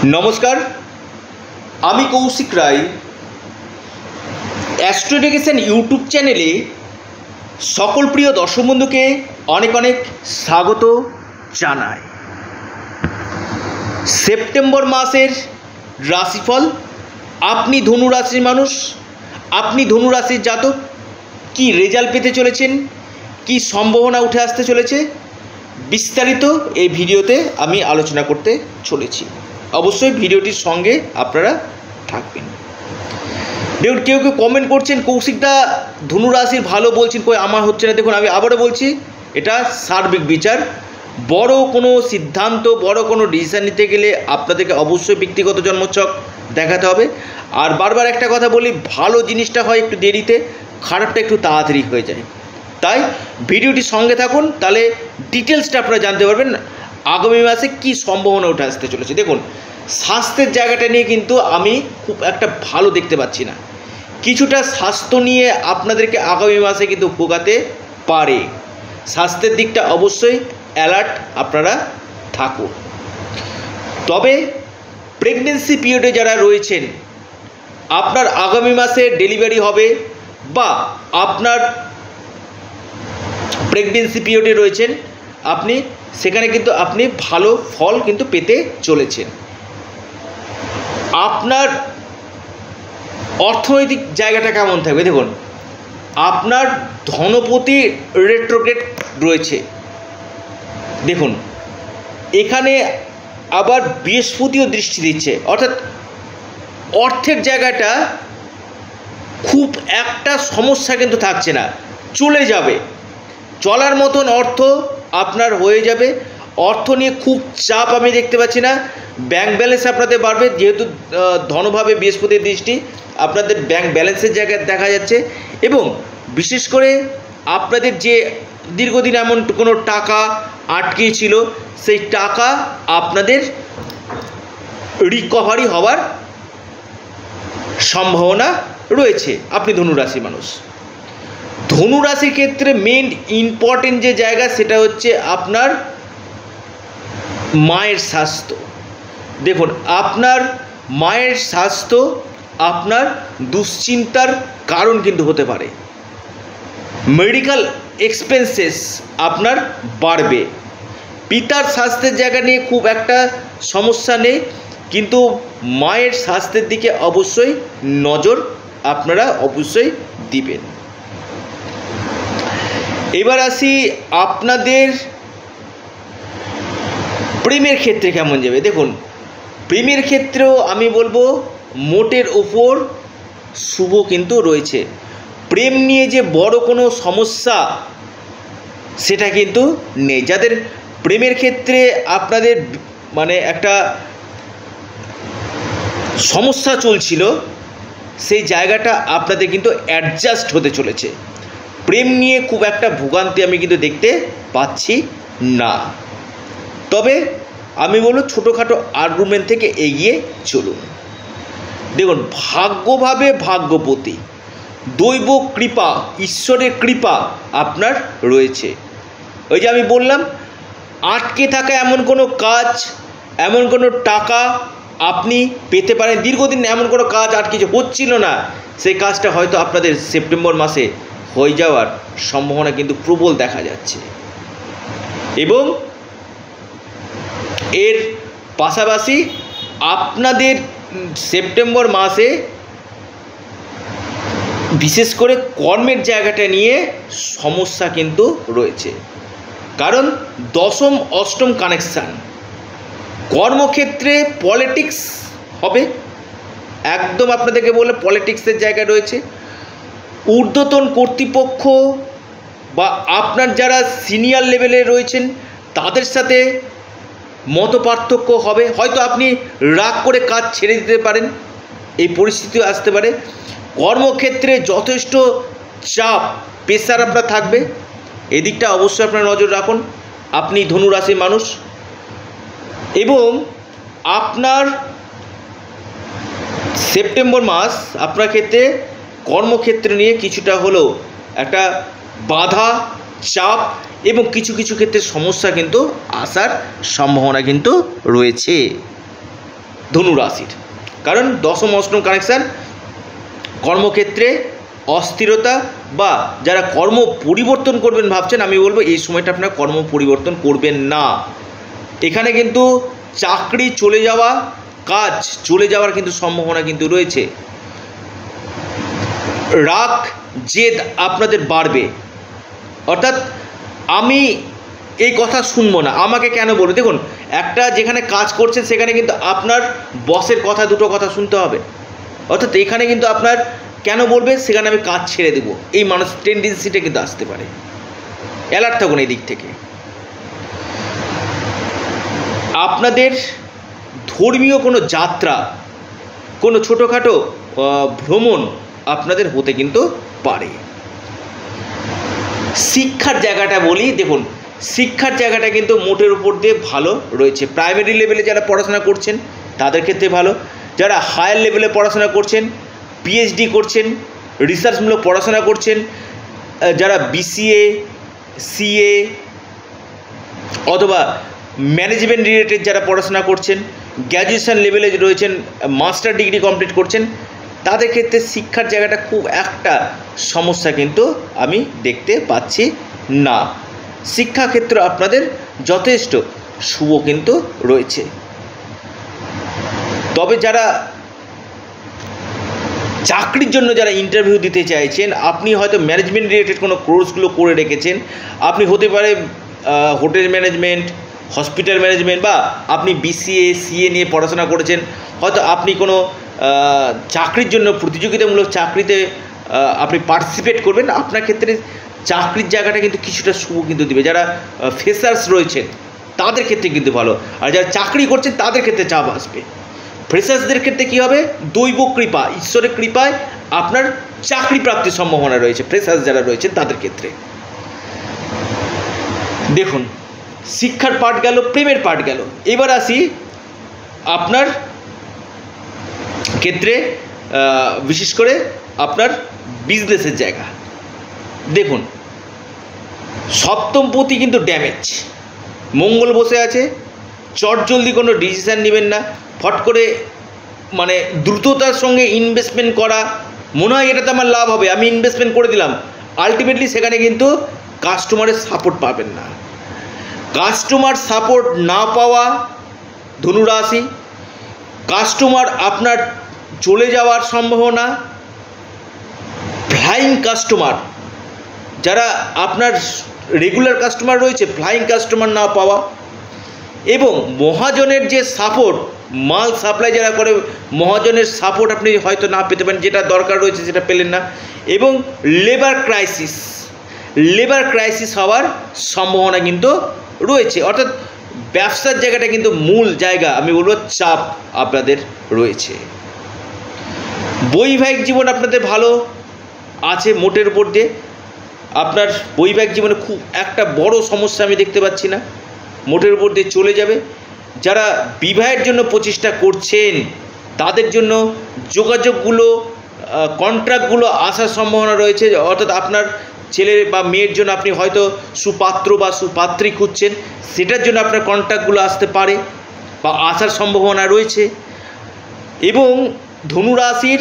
নমস্কার, আমি Kaushik Roy. Astro Education YouTube চ্যানেলে সকল প্রিয় দর্শক বন্ধুকে অনেক অনেক স্বাগত জানাই। সেপ্টেম্বর মাসের রাশিফল, আপনি ধনু রাশির মানুষ, আপনি ধনু রাশির জাতক, কি রেজাল্ট পেতে চলেছেন, কি সম্ভাবনা উঠে আসতে চলেছে, বিস্তারিত এই ভিডিওতে আমি আলোচনা করতে চলেছি। অবশ্যই ভিডিওটির সঙ্গে আপনারা থাকবেন। দেখুন, কেউ কেউ কমেন্ট করছেন কৌশিকদা ধনু রাশির ভালো বলছেন, কই আমার হচ্ছে না। দেখুন, আমি আবারও বলছি, এটা সার্বিক বিচার। বড় কোনো সিদ্ধান্ত, বড় কোনো ডিসিশন নিতে গেলে আপনাদেরকে অবশ্যই ব্যক্তিগত জন্মছক দেখাতে হবে। আর বারবার একটা কথা বলি, ভালো জিনিসটা হয় একটু দেরিতে, খারাপটা একটু তাড়াতাড়ি হয়ে যায়। তাই ভিডিওটির সঙ্গে থাকুন, তাহলে ডিটেলসটা আপনারা জানতে পারবেন আগামী মাসে কী সম্ভাবনা উঠে আসতে চলেছে। দেখুন, স্বাস্থ্যের জায়গাটা নিয়ে কিন্তু আমি খুব একটা ভালো দেখতে পাচ্ছি না। কিছুটা স্বাস্থ্য নিয়ে আপনাদেরকে আগামী মাসে কিন্তু ভোগাতে পারে। স্বাস্থ্যের দিকটা অবশ্যই অ্যালার্ট আপনারা থাকুন। তবে প্রেগনেন্সি পিরিয়ডে যারা রয়েছেন, আপনার আগামী মাসে ডেলিভারি হবে বা আপনার প্রেগনেন্সি পিরিয়ডে রয়েছেন আপনি, সেখানে কিন্তু আপনি ভালো ফল কিন্তু পেতে চলেছেন। আপনার অর্থনৈতিক জায়গাটা কেমন থাকবে? দেখুন, আপনার ধনপতি রেট্রোগ্রেড রয়েছে। দেখুন, এখানে আবার বৃহস্পতিও দৃষ্টি দিচ্ছে, অর্থাৎ অর্থের জায়গাটা খুব একটা সমস্যা কিন্তু থাকছে না, চলে যাবে। চলার মতন অর্থ আপনার হয়ে যাবে। অর্থ নিয়ে খুব চাপ আমি দেখতে পাচ্ছি না। ব্যাংক ব্যালেন্স আপনাদের বাড়বে, যেহেতু ধনভাবে বৃহস্পতির দৃষ্টি, আপনাদের ব্যাংক ব্যালেন্সের জায়গায় দেখা যাচ্ছে। এবং বিশেষ করে আপনাদের যে দীর্ঘদিন এমন কোনো টাকা আটকে ছিল, সেই টাকা আপনাদের রিকভারি হওয়ার সম্ভাবনা রয়েছে। আপনি ধনুরাশি মানুষ। ধনুরাশির ক্ষেত্রে মেন ইম্পর্টেন্ট যে জায়গা, সেটা হচ্ছে আপনার মায়ের স্বাস্থ্য। দেখুন, আপনার মায়ের স্বাস্থ্য আপনার দুশ্চিন্তার কারণ কিন্তু হতে পারে। মেডিকেল এক্সপেন্সেস আপনার বাড়বে। পিতার স্বাস্থ্যের জায়গা নিয়ে খুব একটা সমস্যা নেই, কিন্তু মায়ের স্বাস্থ্যের দিকে অবশ্যই নজর আপনারা অবশ্যই দিবেন। এবার আসি আপনাদের প্রেমের ক্ষেত্রে কেমন যাবে। দেখুন, প্রেমের ক্ষেত্রেও আমি বলবো মোটের ওপর শুভ কিন্তু রয়েছে। প্রেম নিয়ে যে বড় কোনো সমস্যা সেটা কিন্তু নেই। যাদের প্রেমের ক্ষেত্রে আপনাদের মানে একটা সমস্যা চলছিল, সেই জায়গাটা আপনাদের কিন্তু অ্যাডজাস্ট হতে চলেছে। প্রেম নিয়ে খুব একটা ভোগান্তি আমি কিন্তু দেখতে পাচ্ছি না। তবে আমি বলবো ছোটোখাটো আর্গুমেন্ট থেকে এগিয়ে চলুন। দেখুন, ভাগ্যভাবে ভাগ্যপতি, দৈব কৃপা, ঈশ্বরের কৃপা আপনার রয়েছে। ওই যে আমি বললাম, আটকে থাকা এমন কোনো কাজ, এমন কোনো টাকা আপনি পেতে পারেন। দীর্ঘদিন এমন কোনো কাজ আটকে হচ্ছিল না, সেই কাজটা হয়তো আপনাদের সেপ্টেম্বর মাসে হয়ে যাওয়ার সম্ভাবনা কিন্তু প্রবল দেখা যাচ্ছে। এবং এর পাশাপাশি আপনাদের সেপ্টেম্বর মাসে বিশেষ করে কর্মের জায়গাটা নিয়ে সমস্যা কিন্তু রয়েছে, কারণ দশম অষ্টম কানেকশান। কর্মক্ষেত্রে পলিটিক্স হবে, একদম আপনাদেরকে বলে পলিটিক্সের জায়গা রয়েছে। ঊর্ধ্বতন কর্তৃপক্ষ বা আপনার যারা সিনিয়র লেভেলে রয়েছেন তাদের সাথে মত পার্থক্য হবে। হয়তো আপনি রাগ করে কাজ ছেড়ে দিতে পারেন, এই পরিস্থিতিও আসতে পারে। কর্মক্ষেত্রে যথেষ্ট চাপ, প্রেশার আপনার থাকবে, এদিকটা অবশ্যই আপনার নজর রাখুন। আপনি ধনুরাশির মানুষ। এবং আপনার সেপ্টেম্বর মাস আপনার ক্ষেত্রে কর্মক্ষেত্র নিয়ে কিছুটা হলেও একটা বাধা, চাপ এবং কিছু কিছু ক্ষেত্রে সমস্যা কিন্তু আসার সম্ভাবনা কিন্তু রয়েছে। ধনু রাশির, কারণ দশম অষ্টম কানেকশান কর্মক্ষেত্রে অস্থিরতা বা যারা কর্ম পরিবর্তন করবেন ভাবছেন, আমি বলবো এই সময়টা আপনারা কর্ম পরিবর্তন করবেন না। এখানে কিন্তু চাকরি চলে যাওয়া, কাজ চলে যাওয়ার কিন্তু সম্ভাবনা কিন্তু রয়েছে। রাগ জেদ আপনাদের বাড়বে, অর্থাৎ আমি এই কথা শুনবো না, আমাকে কেন বলবে। দেখুন, একটা যেখানে কাজ করছেন সেখানে কিন্তু আপনার বসের কথা, দুটো কথা শুনতে হবে, অর্থাৎ এখানে কিন্তু আপনার কেন বলবে সেখানে আমি কাজ ছেড়ে দেবো, এই মানুষ টেন্ডেন্সিটা কিন্তু আসতে পারে। অ্যালার্ট থাকুন এই দিক থেকে। আপনাদের ধর্মীয় কোনো যাত্রা, কোনো ছোটোখাটো ভ্রমণ আপনাদের হতে কিন্তু পারে। শিক্ষার জায়গাটা বলি, দেখুন শিক্ষার জায়গাটা কিন্তু মোটের উপর দিয়ে ভালো রয়েছে। প্রাইমারি লেভেলে যারা পড়াশোনা করছেন তাদের ক্ষেত্রে ভালো, যারা হায়ার লেভেলে পড়াশোনা করছেন, পিএইচডি করছেন, রিসার্চমূলক পড়াশোনা করছেন, যারা বিসিএ, সিএ অথবা ম্যানেজমেন্ট রিলেটেড যারা পড়াশোনা করছেন, গ্র্যাজুয়েশন লেভেলে রয়েছেন, মাস্টার ডিগ্রি কমপ্লিট করছেন, তাদের ক্ষেত্রে শিক্ষার জায়গাটা খুব একটা সমস্যা কিন্তু আমি দেখতে পাচ্ছি না। শিক্ষাক্ষেত্র আপনাদের যথেষ্ট শুভ কিন্তু রয়েছে। তবে যারা চাকরির জন্য যারা ইন্টারভিউ দিতে চাইছেন, আপনি হয়তো ম্যানেজমেন্ট রিলেটেড কোনো কোর্সগুলো করে রেখেছেন, আপনি হতে পারে হোটেল ম্যানেজমেন্ট, হসপিটাল ম্যানেজমেন্ট, বা আপনি বিসিএ সিএ নিয়ে পড়াশোনা করেছেন, হয়তো আপনি কোনো চাকরির জন্য প্রতিযোগিতামূলক চাকরিতে আপনি পার্টিসিপেট করবেন, আপনার ক্ষেত্রে চাকরির জায়গাটা কিন্তু কিছুটা শুভ কিন্তু দেবে। যারা ফ্রেশার্স রয়েছেন তাদের ক্ষেত্রে কিন্তু ভালো, আর যারা চাকরি করছেন তাদের ক্ষেত্রে চাপ আসবে। ফ্রেশার্সদের ক্ষেত্রে কী হবে, দৈব কৃপা, ঈশ্বরের কৃপায় আপনার চাকরি প্রাপ্তির সম্ভাবনা রয়েছে ফ্রেশার্স যারা রয়েছেন তাদের ক্ষেত্রে। দেখুন, শিক্ষার পার্ট গেল, প্রেমের পার্ট গেল, এবার আসি আপনার ক্ষেত্রে বিশেষ করে আপনার বিজনেসের জায়গা। দেখুন, সপ্তমপতি কিন্তু ড্যামেজ, মঙ্গল বসে আছে, চটজলদি কোনো ডিসিশান নেবেন না, ফট করে মানে দ্রুততার সঙ্গে ইনভেস্টমেন্ট করা, মনে হয় এটাতে আমার লাভ হবে, আমি ইনভেস্টমেন্ট করে দিলাম, আলটিমেটলি সেখানে কিন্তু কাস্টমারের সাপোর্ট পাবেন না। কাস্টমার সাপোর্ট না পাওয়া ধনুরাশি, কাস্টমার আপনার চলে যাওয়ার সম্ভাবনা, ফ্লাইং কাস্টমার যারা আপনার রেগুলার কাস্টমার রয়েছে, ফ্লাইং কাস্টমার না পাওয়া, এবং মহাজনের যে সাপোর্ট, মাল সাপ্লাই যারা করে মহাজনের সাপোর্ট আপনি হয়তো না পেতে পারেন, যেটা দরকার রয়েছে সেটা পেলেন না, এবং লেবার ক্রাইসিস হওয়ার সম্ভাবনা কিন্তু রয়েছে। অর্থাৎ ব্যবসার জায়গাটা কিন্তু মূল জায়গা, আমি বলবো চাপ আপনাদের রয়েছে। বৈবাহিক জীবন আপনাদের ভালো আছে মোটের উপর দিয়ে, আপনার বৈবাহিক জীবনে খুব একটা বড় সমস্যা আমি দেখতে পাচ্ছি না, মোটের উপর দিয়ে চলে যাবে। যারা বিবাহের জন্য প্রচেষ্টা করছেন তাদের জন্য যোগাযোগগুলো, কন্ট্রাক্টগুলো আসার সম্ভাবনা রয়েছে, অর্থাৎ আপনার ছেলে বা মেয়ের জন্য আপনি হয়তো সুপাত্র বা সুপাত্রী খুঁজছেন, সেটার জন্য আপনার কন্ট্রাক্টগুলো আসতে পারে বা আসার সম্ভাবনা রয়েছে। এবং ধনুরাশির,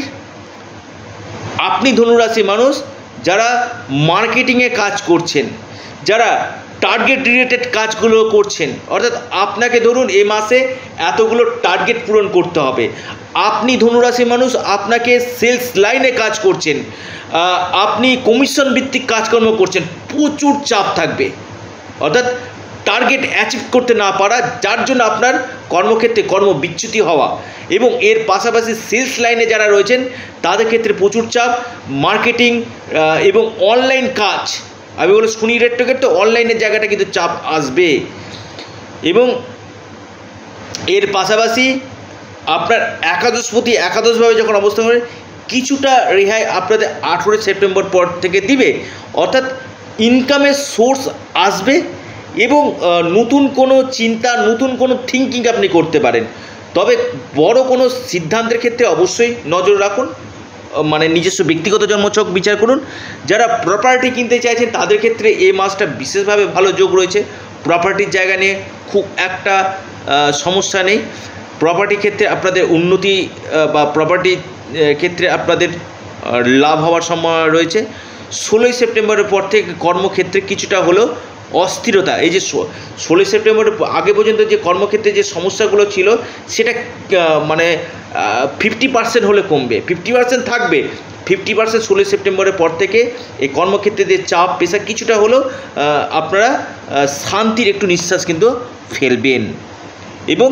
আপনি ধনুরাশির মানুষ যারা মার্কেটিংয়ে কাজ করছেন, যারা টার্গেট রিলেটেড কাজগুলো করছেন, অর্থাৎ আপনাকে ধরুন এ মাসে এতগুলো টার্গেট পূরণ করতে হবে, আপনি ধনুরাশির মানুষ, আপনাকে সেলস লাইনে কাজ করছেন, আপনি কমিশন ভিত্তিক কাজকর্ম করছেন, প্রচুর চাপ থাকবে, অর্থাৎ টার্গেট অ্যাচিভ করতে না পারা, যার জন্য আপনার কর্মক্ষেত্রে কর্মবিচ্যুতি হওয়া, এবং এর পাশাপাশি সেলস লাইনে যারা রয়েছেন তাদের ক্ষেত্রে প্রচুর চাপ, মার্কেটিং এবং অনলাইন কাজ, আমি বলি শনি রেট্রোগেট, তো অনলাইনের জায়গাটা কিন্তু চাপ আসবে। এবং এর পাশাপাশি আপনার একাদশপতি একাদশভাবে যখন অবস্থান করে, কিছুটা রেহাই আপনাদের 18 সেপ্টেম্বর পর থেকে দিবে, অর্থাৎ ইনকামের সোর্স আসবে এবং নতুন কোনো চিন্তা, নতুন কোনো থিঙ্কিং আপনি করতে পারেন। তবে বড় কোনো সিদ্ধান্তের ক্ষেত্রে অবশ্যই নজর রাখুন, মানে নিজস্ব ব্যক্তিগত জন্মছক বিচার করুন। যারা প্রপার্টি কিনতে চাইছেন তাদের ক্ষেত্রে এই মাসটা বিশেষভাবে ভালো যোগ রয়েছে, প্রপার্টির জায়গা নিয়ে খুব একটা সমস্যা নেই। প্রপার্টি ক্ষেত্রে আপনাদের উন্নতি বা প্রপার্টি ক্ষেত্রে আপনাদের লাভ হওয়ার সম্ভাবনা রয়েছে। 16ই সেপ্টেম্বরের পর থেকে কর্মক্ষেত্রে কিছুটা হলেও অস্থিরতা, এই যে 16ই সেপ্টেম্বরের আগে পর্যন্ত যে কর্মক্ষেত্রে যে সমস্যাগুলো ছিল সেটা মানে 50% হলে কমবে, 50% থাকবে, 50% 16ই সেপ্টেম্বরের পর থেকে এই কর্মক্ষেত্রে যে চাপ পেশা কিছুটা হলেও আপনারা শান্তির একটু নিঃশ্বাস কিন্তু ফেলবেন। এবং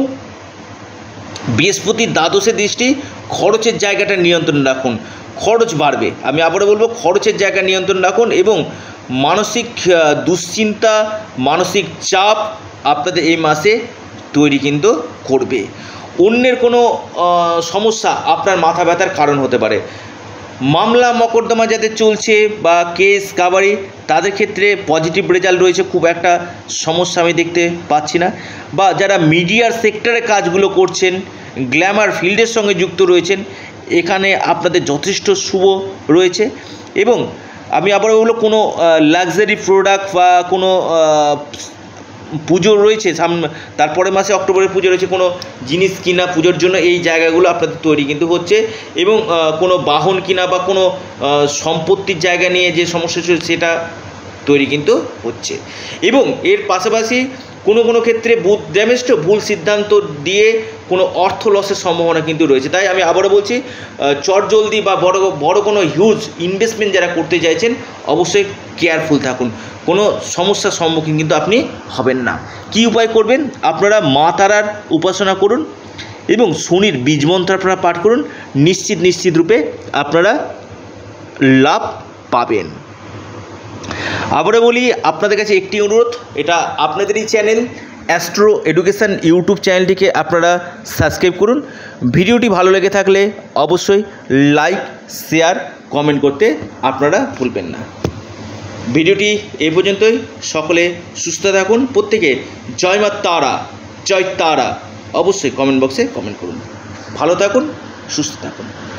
বৃহস্পতির দ্বাদশে দৃষ্টি, খরচের জায়গাটা নিয়ন্ত্রণ রাখুন, খরচ বাড়বে, আমি আবারও বলবো খরচের জায়গা নিয়ন্ত্রণ রাখুন। এবং মানসিক দুশ্চিন্তা, মানসিক চাপ আপনাদের এই মাসে তৈরি কিন্তু করবে। অন্যের কোনো সমস্যা আপনার মাথা ব্যথার কারণ হতে পারে। মামলা মকদ্দমা যাদের চলছে বা কেস কাবারি তাদের ক্ষেত্রে পজিটিভ রেজাল্ট রয়েছে, খুব একটা সমস্যা আমি দেখতে পাচ্ছি না। বা যারা মিডিয়ার সেক্টরে কাজগুলো করছেন, গ্ল্যামার ফিল্ডের সঙ্গে যুক্ত রয়েছেন, এখানে আপনাদের যথেষ্ট শুভ রয়েছে। এবং আমি আবারও বলবো কোনো লাক্সারি প্রোডাক্ট বা কোনো পুজো রয়েছে তারপরে মাসে অক্টোবরের পুজো রয়েছে, কোনো জিনিস কিনা পুজোর জন্য এই জায়গাগুলো আপনাদের তৈরি কিন্তু হচ্ছে। এবং কোনো বাহন কিনা বা কোনো সম্পত্তির জায়গা নিয়ে যে সমস্যা ছিল সেটা তৈরি কিন্তু হচ্ছে। এবং এর পাশাপাশি কোনো ক্ষেত্রে বুথ ড্যামেজড, ভুল সিদ্ধান্ত দিয়ে কোনো অর্থ লসের সম্ভাবনা কিন্তু রয়েছে। তাই আমি আবারও বলছি, চটজলদি বা বড় কোনো হিউজ ইনভেস্টমেন্ট যারা করতে চাইছেন অবশ্যই কেয়ারফুল থাকুন, কোনো সমস্যার সম্মুখীন কিন্তু আপনি হবেন না। কি উপায় করবেন? আপনারা মা তারার উপাসনা করুন এবং শনির বীজ মন্ত্র আপনারা পাঠ করুন, নিশ্চিত রূপে আপনারা লাভ পাবেন। আবারও বলি, আপনাদের কাছে একটি অনুরোধ, এটা আপনাদেরই চ্যানেল অ্যাস্ট্রো এডুকেশান ইউটিউব চ্যানেলটিকে আপনারা সাবস্ক্রাইব করুন। ভিডিওটি ভালো লেগে থাকলে অবশ্যই লাইক, শেয়ার, কমেন্ট করতে আপনারা ভুলবেন না। ভিডিওটি এই পর্যন্তই। সকলে সুস্থ থাকুন, প্রত্যেকে জয় মা তারা, জয় তারা অবশ্যই কমেন্ট বক্সে কমেন্ট করুন। ভালো থাকুন, সুস্থ থাকুন।